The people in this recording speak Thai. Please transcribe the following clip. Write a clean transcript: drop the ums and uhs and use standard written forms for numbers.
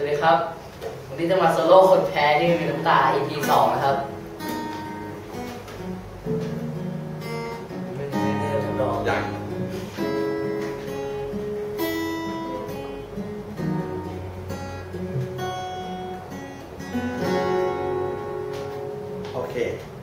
วัสดีครับวันนี้จะมาโซโล่คนแพ้ที่มีน้ำตา EP 2 นะครับไม่ได้ทำดอกยังโอเค